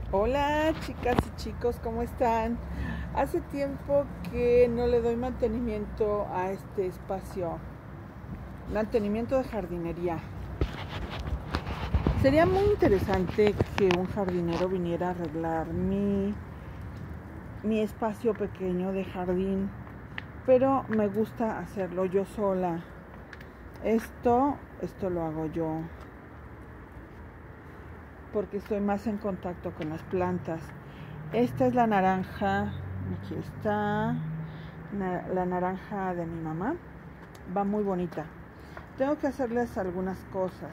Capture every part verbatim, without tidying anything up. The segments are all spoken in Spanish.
Hola chicas y chicos, ¿cómo están? Hace tiempo que no le doy mantenimiento a este espacio, mantenimiento de jardinería. Sería muy interesante que un jardinero viniera a arreglar mi, mi espacio pequeño de jardín, pero me gusta hacerlo yo sola. Esto, esto lo hago yo, porque estoy más en contacto con las plantas. Esta es la naranja, aquí está, la naranja de mi mamá, va muy bonita. Tengo que hacerles algunas cosas.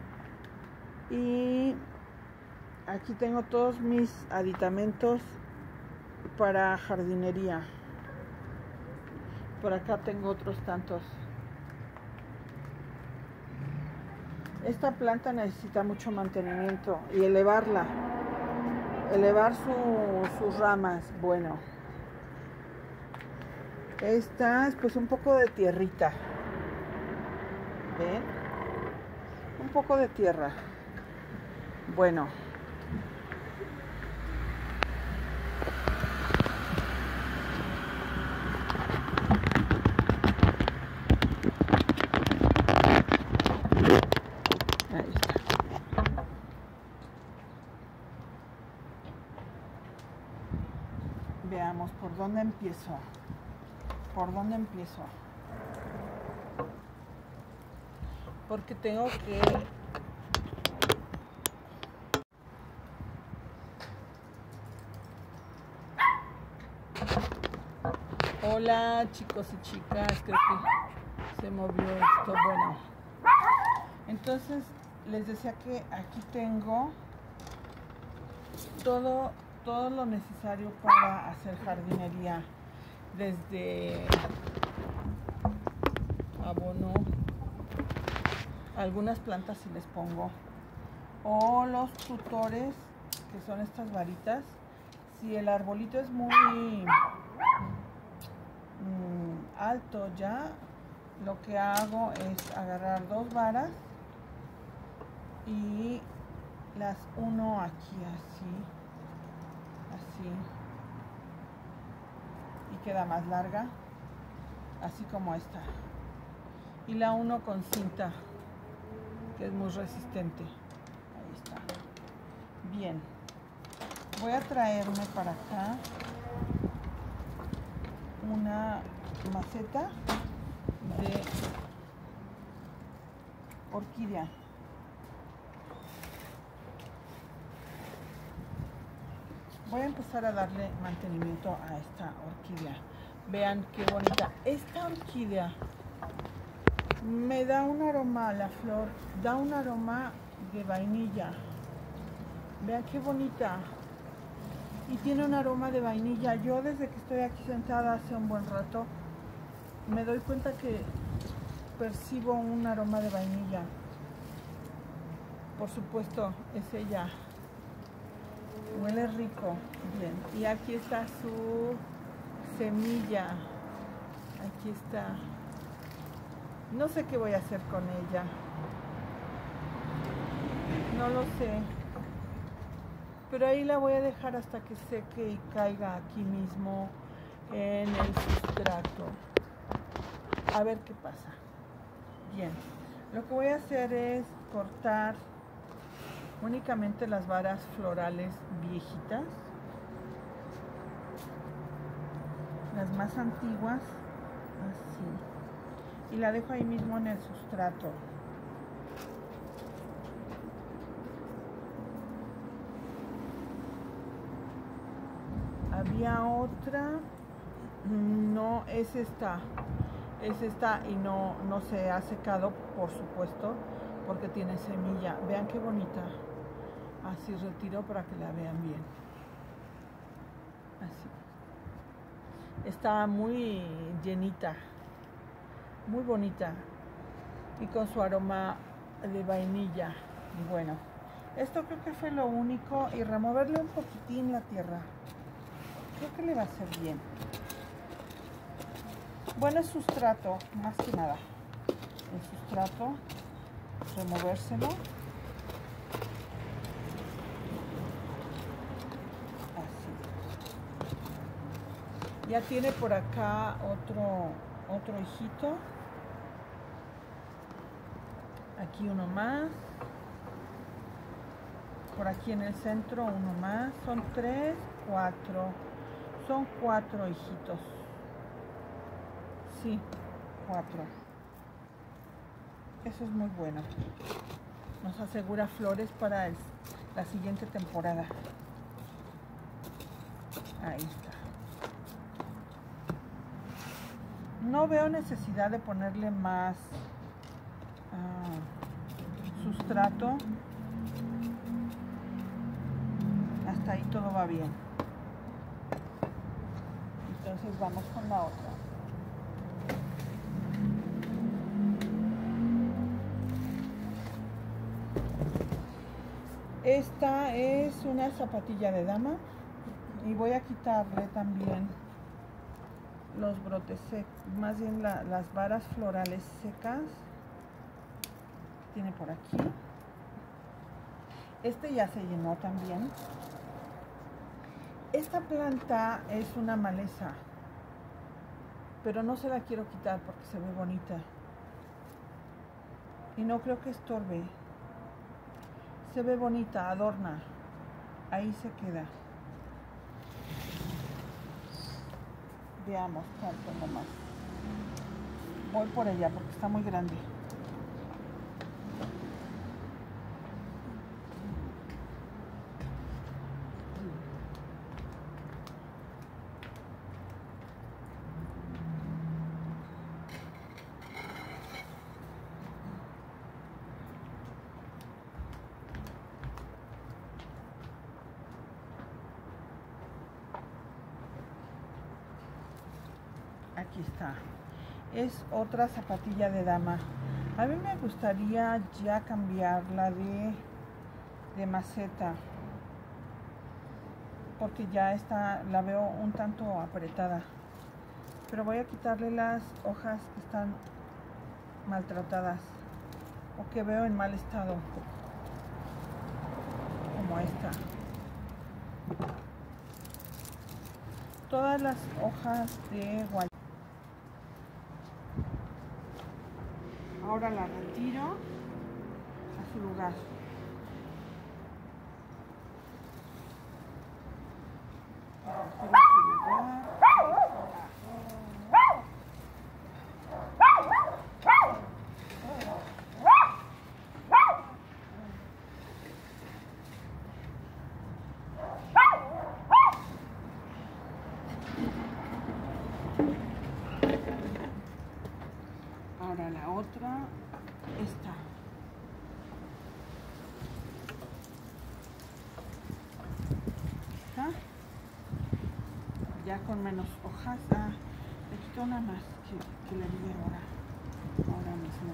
Y aquí tengo todos mis aditamentos para jardinería. Por acá tengo otros tantos. Esta planta necesita mucho mantenimiento y elevarla, elevar su, sus ramas. Bueno, esta es pues un poco de tierrita, ¿ven? Un poco de tierra. Bueno, ahí está. Veamos por dónde empiezo. ¿Por dónde empiezo? Porque tengo que... Hola chicos y chicas, creo que se movió esto. Bueno, entonces les decía que aquí tengo todo, todo lo necesario para hacer jardinería. Desde abono, algunas plantas si les pongo, o los tutores, que son estas varitas. Si el arbolito es muy mm, alto ya, lo que hago es agarrar dos varas y las uno aquí así, así, y queda más larga, así como esta, y la uno con cinta, que es muy resistente. Ahí está. Bien, voy a traerme para acá una maceta de orquídea. Voy a empezar a darle mantenimiento a esta orquídea. Vean qué bonita. Esta orquídea me da un aroma, la flor da un aroma de vainilla. Vean qué bonita. Y tiene un aroma de vainilla. Yo desde que estoy aquí sentada hace un buen rato me doy cuenta que percibo un aroma de vainilla. Por supuesto, es ella. Huele rico. Bien. Y aquí está su semilla. Aquí está. No sé qué voy a hacer con ella. No lo sé. Pero ahí la voy a dejar hasta que seque y caiga aquí mismo en el sustrato. A ver qué pasa. Bien. Lo que voy a hacer es cortar únicamente las varas florales viejitas, las más antiguas, así, y la dejo ahí mismo en el sustrato. Había otra, no, es esta, es esta y no, no se ha secado, por supuesto, porque tiene semilla. Vean qué bonita. Así retiro para que la vean bien. Así. Está muy llenita, muy bonita y con su aroma de vainilla. Y bueno, esto creo que fue lo único, y removerle un poquitín la tierra. Creo que le va a hacer bien. Bueno, el sustrato, más que nada. El sustrato, removérselo. Ya tiene por acá otro, otro hijito. Aquí uno más. Por aquí en el centro uno más. Son tres, cuatro. Son cuatro hijitos. Sí, cuatro. Eso es muy bueno. Nos asegura flores para el, la siguiente temporada. Ahí está. No veo necesidad de ponerle más uh, sustrato. Hasta ahí todo va bien. Entonces vamos con la otra. Esta es una zapatilla de dama y voy a quitarle también los brotes secos, más bien la, las varas florales secas. Tiene por aquí. Este ya se llenó también. Esta planta es una maleza, pero no se la quiero quitar porque se ve bonita y no creo que estorbe. Se ve bonita, adorna. Ahí se queda. Veamos cuánto nomás. Voy por ella porque está muy grande. Aquí está. Es otra zapatilla de dama. A mí me gustaría ya cambiarla de, de maceta, porque ya está, la veo un tanto apretada. Pero voy a quitarle las hojas que están maltratadas o que veo en mal estado, como esta. Todas las hojas de guayaba. Ahora la retiro a su lugar. La retiro a su lugar. Ahora la otra, esta. ¿Está? Ya con menos hojas. Ah, le quito una más que, que le di ahora. Ahora mismo.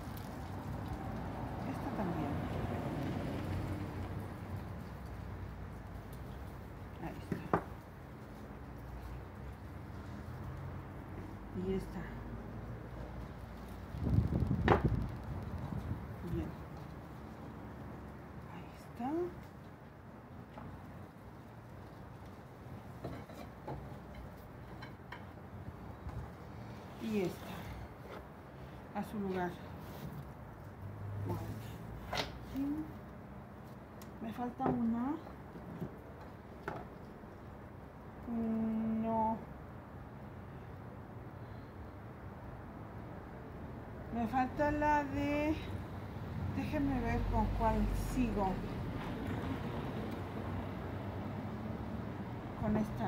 Esta también. Ahí está. Y esta. Bien. Ahí está. Y esta. A su lugar. Sí. Me falta una. No. Me falta la de... Déjenme ver con cuál sigo. Con esta.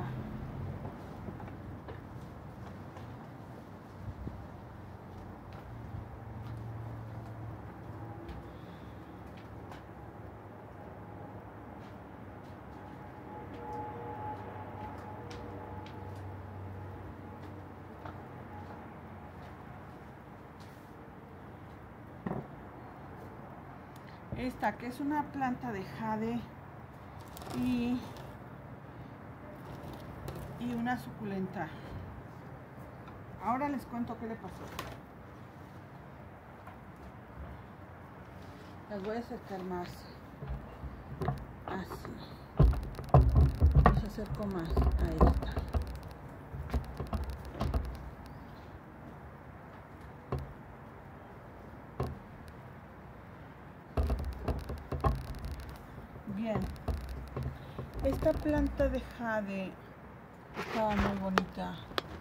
Esta, que es una planta de jade y, y una suculenta. Ahora les cuento qué le pasó. Las voy a acercar más. Así. Los acerco más. Ahí está. Bien, esta planta de jade estaba muy bonita,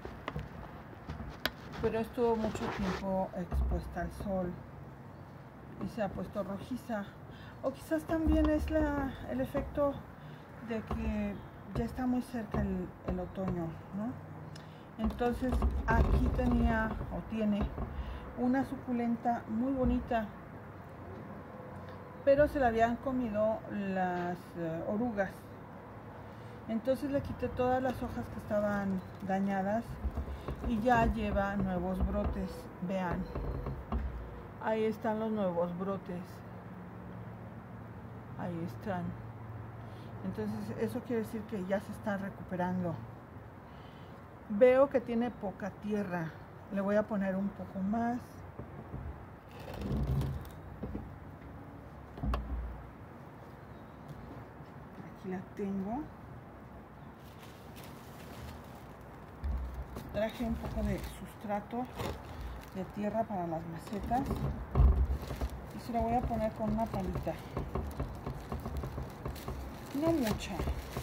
pero estuvo mucho tiempo expuesta al sol y se ha puesto rojiza. O quizás también es la, el efecto de que ya está muy cerca el, el otoño, ¿no? Entonces aquí tenía o tiene una suculenta muy bonita, pero se la habían comido las uh, orugas. Entonces le quité todas las hojas que estaban dañadas y ya lleva nuevos brotes. Vean, ahí están los nuevos brotes. Ahí están. Entonces eso quiere decir que ya se está recuperando. Veo que tiene poca tierra. Le voy a poner un poco más. Aquí la tengo. Traje un poco de sustrato de tierra para las macetas y se la voy a poner con una palita, no mucha.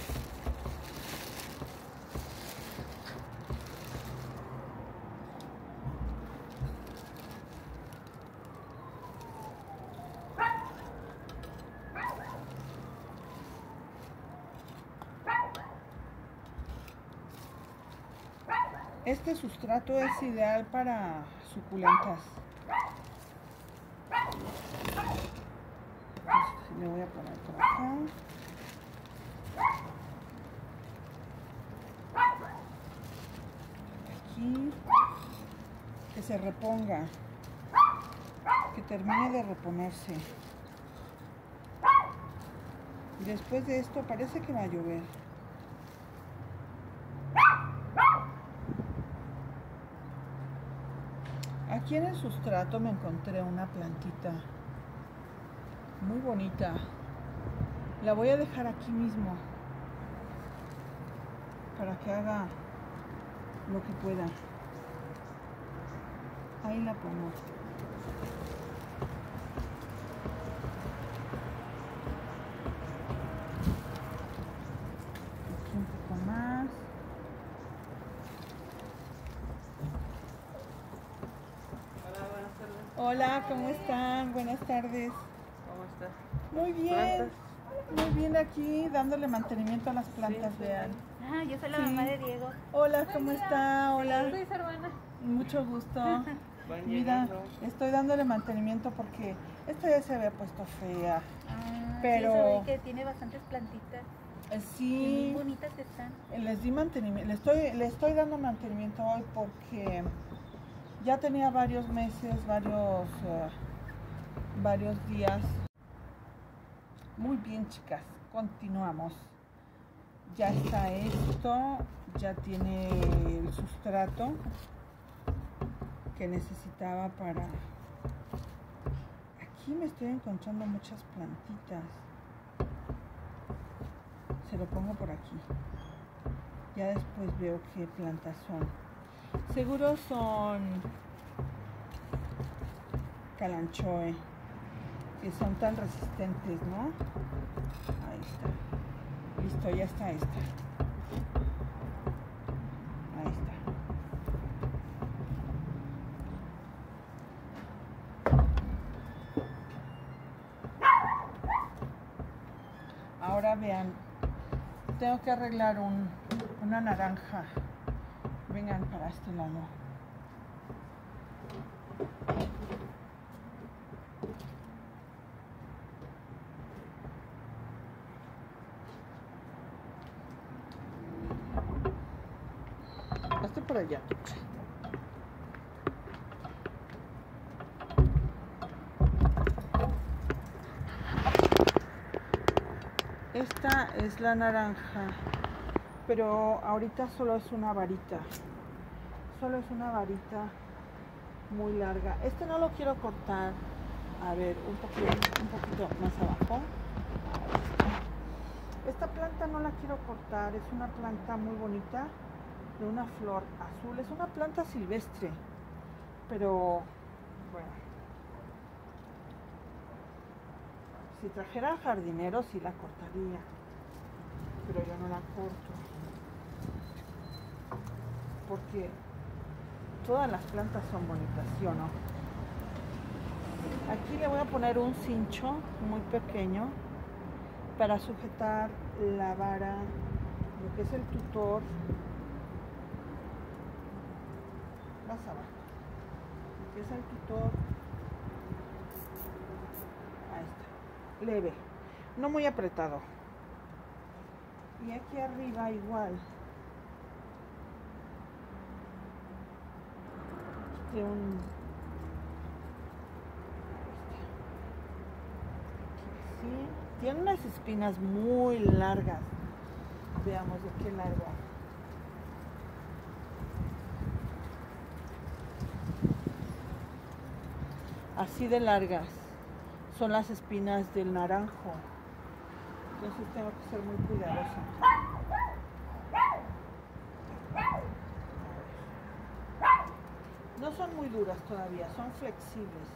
Este sustrato es ideal para suculentas. Le voy a poner por acá. Aquí. Que se reponga. Que termine de reponerse. Después de esto parece que va a llover. Aquí en el sustrato me encontré una plantita muy bonita. La voy a dejar aquí mismo para que haga lo que pueda. Ahí la pongo. Aquí un poco más. Hola, ¿cómo están? Buenas tardes. ¿Cómo estás? Muy bien. Muy bien aquí, dándole mantenimiento a las plantas, sí, vean. Ah, yo soy la sí. mamá de Diego. Hola, ¿cómo está? Hola. Sí, soy su hermana. Mucho gusto. Mira, estoy dándole mantenimiento porque esta ya se había puesto fea. Ah, pero sí, eso vi que tiene bastantes plantitas. Eh, sí. Y muy bonitas están. Les di mantenimiento, le estoy, le estoy dando mantenimiento hoy porque ya tenía varios meses, varios, uh, varios días. Muy bien, chicas, continuamos. Ya está esto, ya tiene el sustrato que necesitaba para... Aquí me estoy encontrando muchas plantitas. Se lo pongo por aquí. Ya después veo qué plantas son. Seguro son Kalanchoe, que son tan resistentes, ¿no? Ahí está. Listo, ya está esta. Ahí está. Ahora vean, tengo que arreglar un, una naranja. Vengan para este lado. Hazte por allá. Esta es la naranja, pero ahorita solo es una varita. Solo es una varita muy larga. Este no lo quiero cortar. A ver, un poquito, un poquito más abajo. Esta planta no la quiero cortar. Es una planta muy bonita, de una flor azul. Es una planta silvestre, pero bueno, Si trajera jardinero sí la cortaría, pero yo no la corto porque todas las plantas son bonitas, ¿sí o no? Aquí le voy a poner un cincho muy pequeño para sujetar la vara, lo que es el tutor, más abajo, lo que es el tutor, ahí está, leve, no muy apretado. Y aquí arriba igual, de un, ¿sí? Tiene unas espinas muy largas. Veamos de qué largo. Así de largas son las espinas del naranjo. Entonces tengo que ser muy cuidadosa. No son muy duras todavía, son flexibles.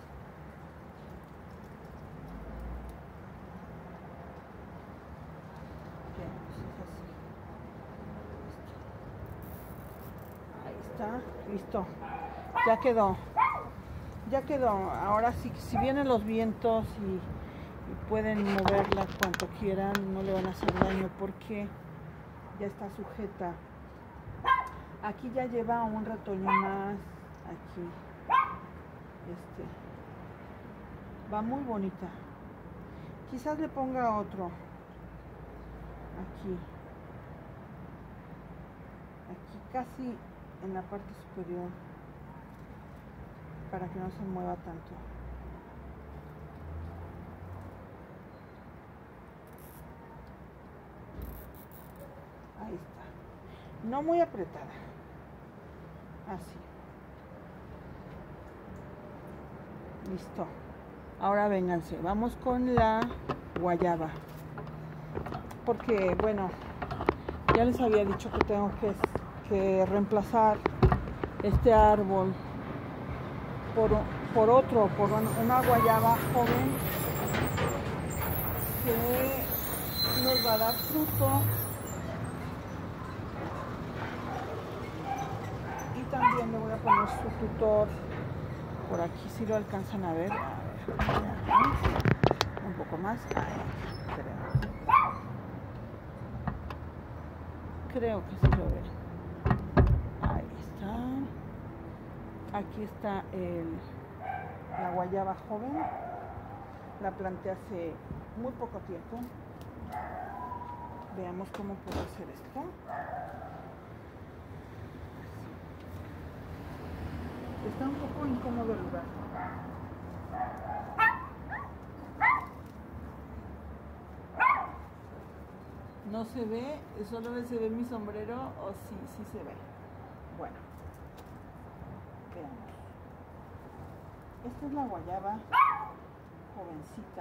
Listo, ya quedó, ya quedó. Ahora sí, si vienen los vientos y, y pueden moverla cuanto quieran, no le van a hacer daño porque ya está sujeta. Aquí ya lleva un retoño más, aquí, este, va muy bonita. Quizás le ponga otro, aquí, aquí casi en la parte superior, para que no se mueva tanto. Ahí está, no muy apretada, así. Listo. Ahora vénganse, vamos con la guayaba, porque bueno, ya les había dicho que tengo que que reemplazar este árbol por, por otro, por una guayaba joven que nos va a dar fruto y también le voy a poner su tutor por aquí, si lo alcanzan a ver, a ver, un poco más, ahí, creo, creo que sí lo ven. Aquí está el, la guayaba joven, la planté hace muy poco tiempo. Veamos cómo puedo hacer esto. Así. Está un poco incómodo el lugar. No se ve, solo se ve mi sombrero o sí, sí se ve. Bueno. Veamos. Esta es la guayaba jovencita.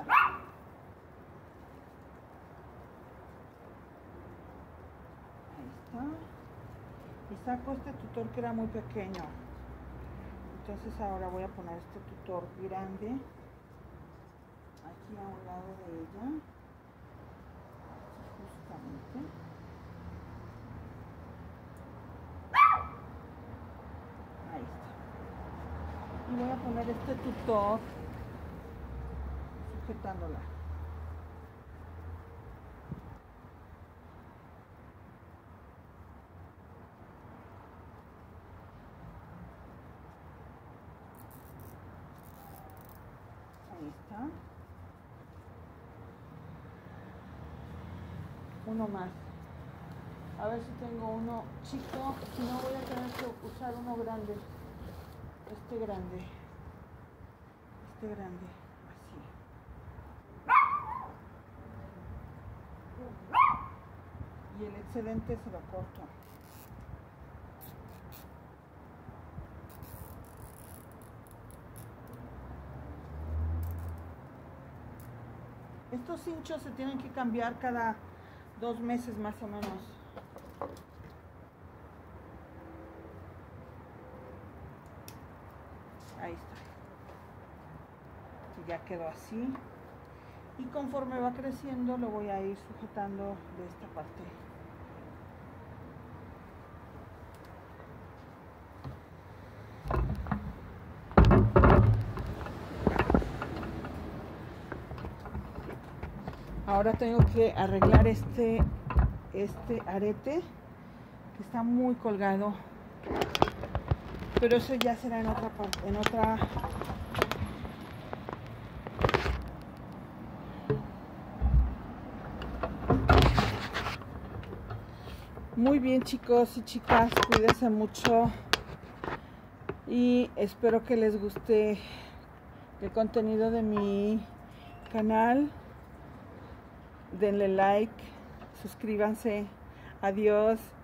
Ahí está. Y saco este tutor que era muy pequeño. Entonces ahora voy a poner este tutor grande aquí a un lado de ella. Justamente. Y voy a poner este tutor sujetándola. Ahí está. Uno más. A ver si tengo uno chico, si no voy a tener que usar uno grande. Este grande, este grande, así. Y el excedente se lo corto. Estos cinchos se tienen que cambiar cada dos meses más o menos. Ahí está. Y ya quedó así. y conforme va creciendo lo voy a ir sujetando de esta parte. Ahora tengo que arreglar este, este arete que está muy colgado, pero eso ya será en otra parte, en otra. Muy bien, chicos y chicas, cuídense mucho y espero que les guste el contenido de mi canal. Denle like, suscríbanse. Adiós.